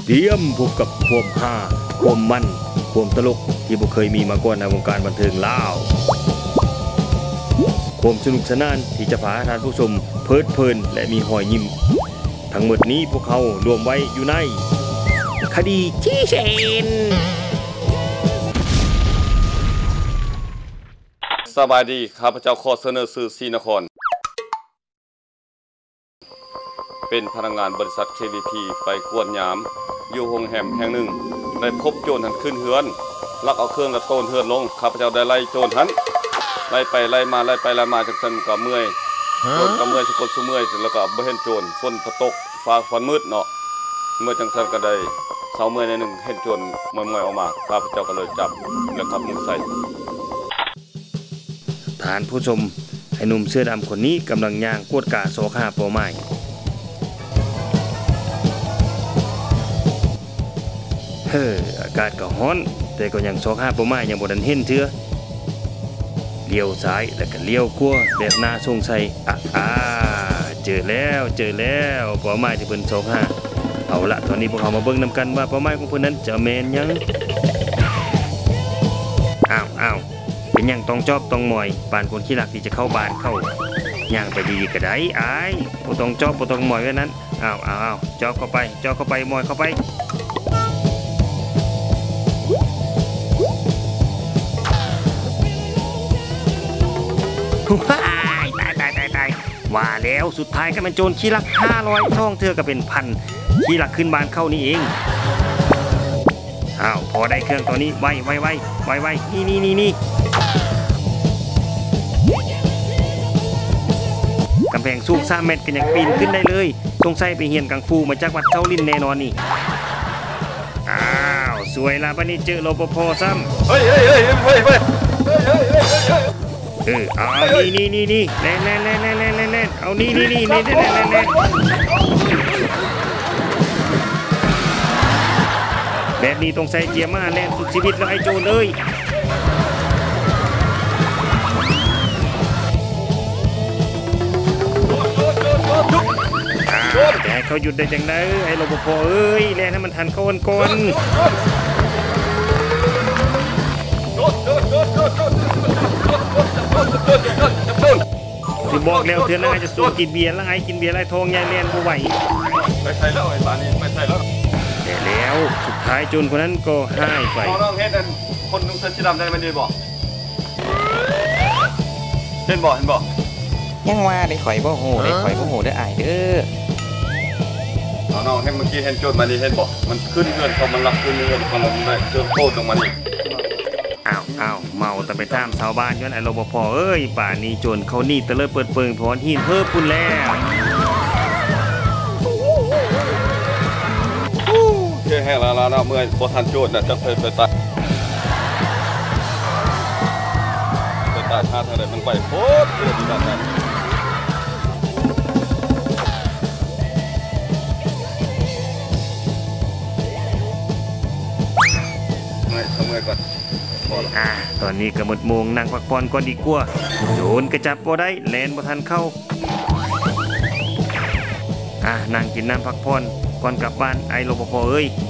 เตรียมพบกับความฮาความมันความตลกที่บ่เคยมีมาก่อนในวงการบันเทิงลาวความสนุกสนานที่จะพาท่านผู้ชมเพลิดเพลินและมีหอยยิ้มทั้งหมดนี้พวกเขารวมไว้อยู่ในคดีที่เชนสบายดีข้าพเจ้าขอเสนอสื่อศรีนครเป็นพนักงานบริษัท KVP ไปกวดยามอยู่โรงแรมแห่งหนึ่งได้พบโจรหันขึ้นเฮือนลักเอาเครื่องกระโตนเฮือนลงข้าพเจ้าได้ไล่โจรหันไล่ไปไล่มาจังซั่นก็เมื่อยโจรก็เมื่อยสะกดเมื่อยแล้วก็บ่เห็นโจรฝนตกฟ้าฝนมืดเนาะเมื่อจังซั่นก็ได้เช้าเมื่อยในหนึ่งเห็นโจรเมื่อยออกมาข้าพเจ้าก็เลยจับแล้วขับมุดใส่ท่านผู้ชมให้หนุ่มเสื้อดำคนนี้กำลังย่างกวดกาโซคาเป้าหมายอากาศก็ร้อนแต่ก็ยังโซคาเป้าหมายยังบ่ทันเห็นเทื่อเลี้ยวซ้ายแล้วก็เลี้ยวขวาแบบน่าสงสัยเจอแล้วเป้าหมายที่เพิ่นโซคาเอาละตอนนี้พวกเขามาเบิ่งนำกันว่าเป้าหมายของเพิ่นนั้นจะแม่นยังอ้าวเป็นยังต้องจอบต้องหมอยปานคนขี้รักที่จะเข้าบ้านเข้าย่างไปดีๆก็ได้อ้ายบ่ต้องจอบบ่ต้องหมอยไว้นั้นอ้าวจอบเข้าไปหมอยเข้าไปตายว่าแล้วสุดท้ายก็เป็นโจรขี้ลัก500ท่องเธอก็เป็นพันขี้ลักขึ้นบ้านเข้านี่เองพอได้เครื่องตอนนี้ไวนี่กำแพงสูง3 เมตรกันยังปีนขึ้นได้เลยสงสัยไปเฮียนกังฟูมาจากวัดเจ้าลินแน่นอนนี่สวยละบัดนี้เจอรปภซ้ำเอานี่แล่นเอานี่แบบนี้ต้องใส่เกียร์มาแล่นสุดชีวิตแล้วไอ้โจรเลยจะให้เขาหยุดได้จังได๋ไอ้รปภแล่นให้มันทันเขาก่อนที่บอกแล้วเทื่อหน้าจะสู้กินเบียร์แล้วไอ้กินเบียร์ไรทองยายแลนบ่ไหวไปใส่แล้วไอ้บ้านนี้ไปใส่แล้วแต่แล้วสุดท้ายโจรคนนั้นก็หายไปน้องเฮ็ดอันคนนุ่งเสื้อสีดำได้มันดีบ่เห็นบ่ยังว่าได้ข่อยบ่ฮู้ได้ข่อยบ่ฮู้เด้ออ้ายเด้อน้องเห็นเมื่อกี้เห็นโจรมานี่เห็นบ่มันขึ้นเงินเขามันรับขึ้นเงินเขามันได้โจรโคตรลงมานี่เมาแต่ไปตามชาวบ้านย้อนไอ้รปภป่านนี้โจรเขานี่ตะเลิดเปิดเปิงพรหินเพิ่มปุ่นแล้วเฮ้ยแห้งแล้วเนาะเมื่อบ่ทันโจรน่ะจะไปตายท่าทางใดมันไปโคตรเดือดด้านนั้นเมื่อยก่อนตอนนี้ก็หมดโมงนั่งพักผ่อนก่อนดีกว่าโจรกระจับบ่ได้แลนบ่ทันเข้านั่งกินน้ำพักผ่อนก่อนกลับบ้านไอ้รปภ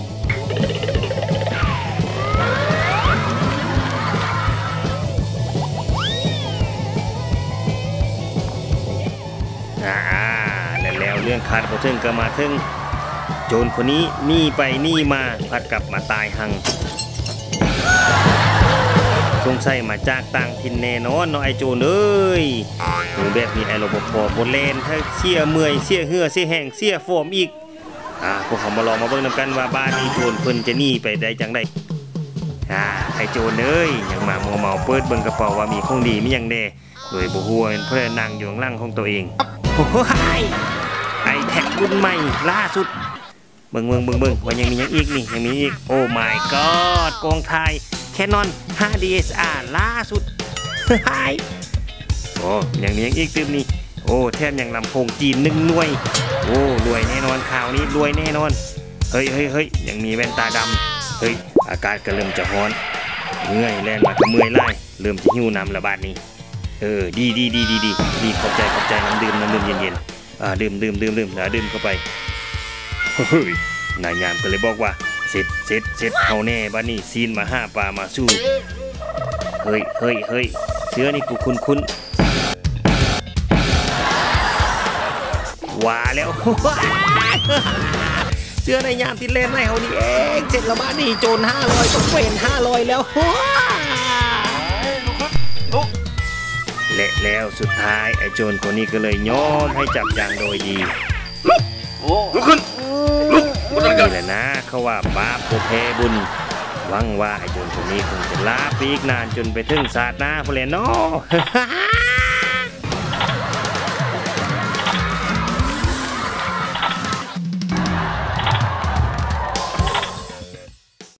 แล้วเรื่องขาดบ่ถึงก็มาถึงโจรคนนี้หนีไปหนีมาพัดกลับมาตายหังสงสัยมาจากต่างถิ่นแน่นอนเนาะไอ้โจรแบบนี้ไอ้รปภบ่แล่นถ้าเสียเมื่อยเสียเหือเสียแห้งเสียฟอร์มอีกพวกเขามาลองมาเบิ่งนำกันว่าบ้านนี้โจรเพิ่นจะหนีไปได้จังได๋ไอ้โจรยังมามัวเมาเปิดเบิ่งกระเป๋าว่ามีของดีมีหยังแน่โดยบ่ฮู้ว่าเป็นเพิ่นนั่งอยู่ข้างหลังของตัวเองโอ้ยไอ้แท็กรุ่นใหม่ล่าสุดเบิ่งว่ายังมีหยังอีกนี่ยังมีอีกโอ้ my god กองถ่าย Canon 5 DSLR ล่าสุดยังมีหยังอีกตึมนี่แถมยังลำโพงจีน1 หน่วยรวยแน่นอนข่าวนี้รวยแน่นอนเฮ้ยยังมีแว่นตาดำอากาศก็เริ่มจะร้อนเมื่อยแล่นมาก็เมื่อยไล่เริ่มจะหิวน้ำระบาดนี้ดีขอบใจน้ำดื่มเย็นดื่มเข้าไปเฮ้ยนายยามก็เลยบอกว่าเสร็จเอาแน่บัดนี้ซีนมาห้าปลามาสู้เฮ้ยเสื้อนี่กูคุ้นว่าแล้ว เสื้อในยามที่เล่นในเฮานี่เองเสร็จแล้วบ้านนี่โจร500ต้องเป็น500แล้ว และแล้วสุดท้ายไอ้โจรคนนี้ก็เลยยอมให้จับอย่างโดยดีลุกขึ้นลุกนี่แหละนะเขาว่าบาปผู้แพ้บุญหวังว่าไอ้โจรคนนี้คงจะลาปีกนานจนไปถึงศาสนาพุ่นแหละเนาะ